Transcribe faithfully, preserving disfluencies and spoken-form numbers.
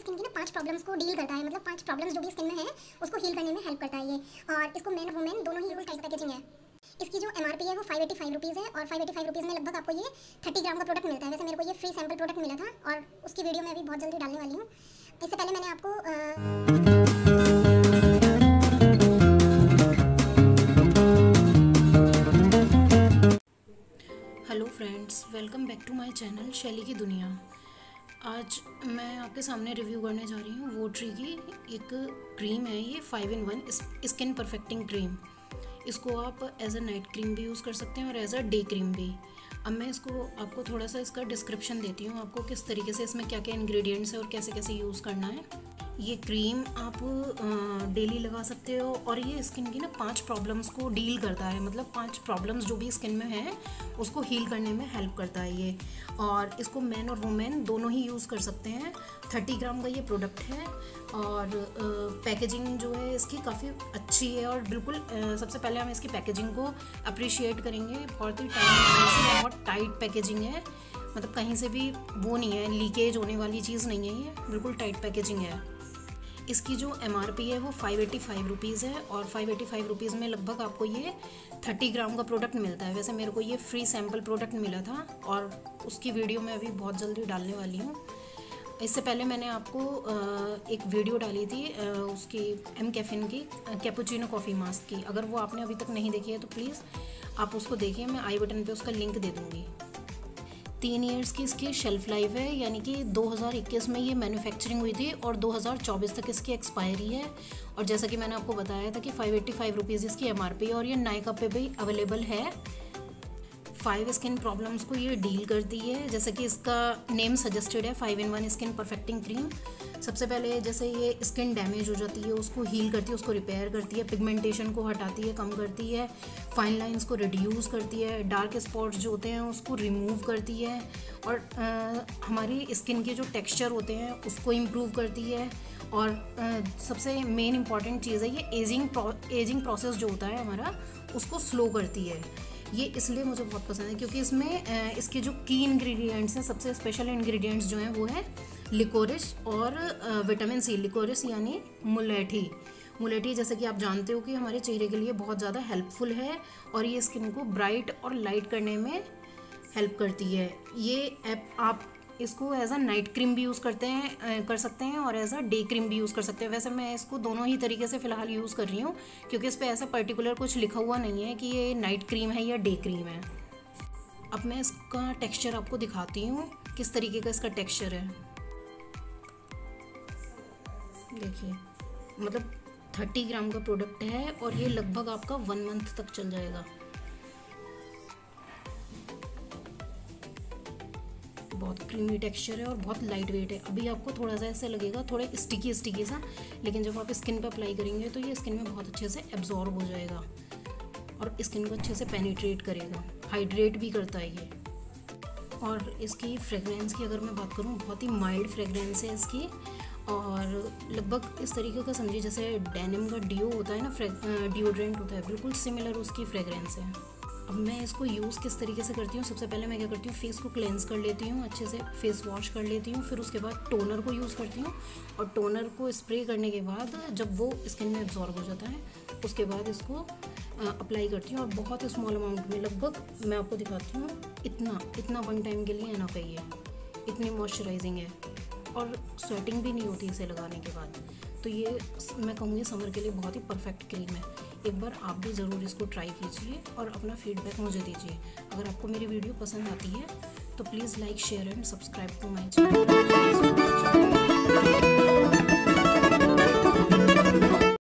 Skin की ना पांच प्रॉब्लम्स को डील करता है, मतलब पांच प्रॉब्लम्स जो भी स्किन में है उसको हील करने में हेल्प करता है ये। और इसको मेन और वुमेन दोनों ही टाइप पैकेजिंग है। इसकी जो एमआरपी है वो फाइव एटी फाइव रुपीज़ है और फाइव एटी फाइव रुपीज़ में लगभग आपको ये थर्टी ग्राम का प्रोडक्ट मिलता है। वैसे मेरे को ये फ्री सैम्पल प्रोडक्ट मिला था और उसकी वीडियो मैं अभी बहुत जल्दी डालने वाली हूँ। इससे पहले मैंने आपको hello friends, welcome back to my channel Shaili की दुनिया। आज मैं आपके सामने रिव्यू करने जा रही हूँ वोट्री की एक क्रीम है। ये five in one skin perfecting cream. इसको आप एज अ नाइट क्रीम भी यूज़ कर सकते हैं और एज अ डे क्रीम भी। अब मैं इसको आपको थोड़ा सा इसका डिस्क्रिप्शन देती हूँ, आपको किस तरीके से इसमें क्या क्या इंग्रेडिएंट्स है और कैसे कैसे यूज़ करना है। ये क्रीम आप डेली लगा सकते हो और ये स्किन की ना पांच प्रॉब्लम्स को डील करता है, मतलब पांच प्रॉब्लम्स जो भी स्किन में है उसको हील करने में हेल्प करता है ये। और इसको मैन और वुमेन दोनों ही यूज़ कर सकते हैं। थर्टी ग्राम का ये प्रोडक्ट है और पैकेजिंग जो है इसकी काफ़ी अच्छी है और बिल्कुल आ, सबसे पहले हम इसकी पैकेजिंग को अप्रिशिएट करेंगे। बहुत ही टाइट बहुत टाइट पैकेजिंग है, मतलब कहीं से भी वो नहीं है, लीकेज होने वाली चीज़ नहीं है, ये बिल्कुल टाइट पैकेजिंग है। इसकी जो एमआरपी है वो फाइव एटी फाइव रुपीज़ है और फाइव एटी फाइव रुपीज़ में लगभग आपको ये थर्टी ग्राम का प्रोडक्ट मिलता है। वैसे मेरे को ये फ्री सैम्पल प्रोडक्ट मिला था और उसकी वीडियो मैं अभी बहुत जल्दी डालने वाली हूँ। इससे पहले मैंने आपको एक वीडियो डाली थी उसकी एम कैफिन की कैपुचिनो कॉफ़ी मास्क की। अगर वो आपने अभी तक नहीं देखी है तो प्लीज़ आप उसको देखिए, मैं आई बटन पे उसका लिंक दे दूँगी। तीन इयर्स की इसकी शेल्फ़ लाइफ है, यानी कि दो हज़ार इक्कीस में ये मैन्युफैक्चरिंग हुई थी और दो हज़ार चौबीस तक इसकी एक्सपायरी है। और जैसा कि मैंने आपको बताया था कि फाइव एटी फाइव रुपीज़ इसकी एमआरपी है और ये नायका पे भी अवेलेबल है। फाइव स्किन प्रॉब्लम्स को ये डील करती है, जैसे कि इसका नेम सजेस्टेड है, five in one skin perfecting cream. सबसे पहले जैसे ये स्किन डैमेज हो जाती है उसको हील करती है, उसको रिपेयर करती है, पिगमेंटेशन को हटाती है, कम करती है, फाइन लाइंस को रिड्यूस करती है, डार्क स्पॉट्स जो होते हैं उसको रिमूव करती है और आ, हमारी स्किन के जो टेक्सचर होते हैं उसको इम्प्रूव करती है। और आ, सबसे मेन इम्पॉर्टेंट चीज़ है ये एजिंग प्रो, एजिंग प्रोसेस जो होता है हमारा उसको स्लो करती है। ये इसलिए मुझे बहुत पसंद है क्योंकि इसमें इसके जो की इंग्रेडिएंट्स हैं, सबसे स्पेशल इंग्रेडिएंट्स जो हैं वो है लिकोरिस और विटामिन सी। लिकोरिस यानी मुलेठी। मुलेठी जैसे कि आप जानते हो कि हमारे चेहरे के लिए बहुत ज़्यादा हेल्पफुल है और ये स्किन को ब्राइट और लाइट करने में हेल्प करती है। ये ऐप आप इसको एज अ नाइट क्रीम भी यूज़ करते हैं कर सकते हैं और एज अ डे क्रीम भी यूज़ कर सकते हैं। वैसे मैं इसको दोनों ही तरीके से फ़िलहाल यूज़ कर रही हूँ क्योंकि इस पर ऐसा पर्टिकुलर कुछ लिखा हुआ नहीं है कि ये नाइट क्रीम है या डे क्रीम है। अब मैं इसका टेक्सचर आपको दिखाती हूँ किस तरीके का इसका टेक्सचर है। देखिए, मतलब थर्टी ग्राम का प्रोडक्ट है और ये लगभग आपका वन मंथ तक चल जाएगा। बहुत क्रीमी टेक्सचर है और बहुत लाइट वेट है। अभी आपको थोड़ा सा ऐसा लगेगा, थोड़ा स्टिकी स्टिकी सा, लेकिन जब आप स्किन पे अप्लाई करेंगे तो ये स्किन में बहुत अच्छे से एब्जॉर्ब हो जाएगा और स्किन को अच्छे से पेनिट्रेट करेगा, हाइड्रेट भी करता है ये। और इसकी फ्रेगरेंस की अगर मैं बात करूँ, बहुत ही माइल्ड फ्रेगरेंस है इसकी और लगभग इस तरीके का समझिए जैसे डेनिम का डिओ होता है ना, डिओड्रेंट होता है, बिल्कुल सिमिलर उसकी फ्रेगरेंस है। अब मैं इसको यूज़ किस तरीके से करती हूँ, सबसे पहले मैं क्या करती हूँ, फेस को क्लेंस कर लेती हूँ, अच्छे से फेस वॉश कर लेती हूँ, फिर उसके बाद टोनर को यूज़ करती हूँ और टोनर को स्प्रे करने के बाद जब वो स्किन में एब्जॉर्ब हो जाता है उसके बाद इसको अप्लाई करती हूँ और बहुत स्मॉल अमाउंट में, लगभग मैं आपको दिखाती हूँ इतना इतना वन टाइम के लिए एनफ है ये। इतनी मॉइस्चराइजिंग है और स्वेटिंग भी नहीं होती इसे लगाने के बाद। तो ये मैं कहूँगी समर के लिए बहुत ही परफेक्ट क्रीम है। एक बार आप भी ज़रूर इसको ट्राई कीजिए और अपना फीडबैक मुझे दीजिए। अगर आपको मेरी वीडियो पसंद आती है तो please like share and subscribe to my channel.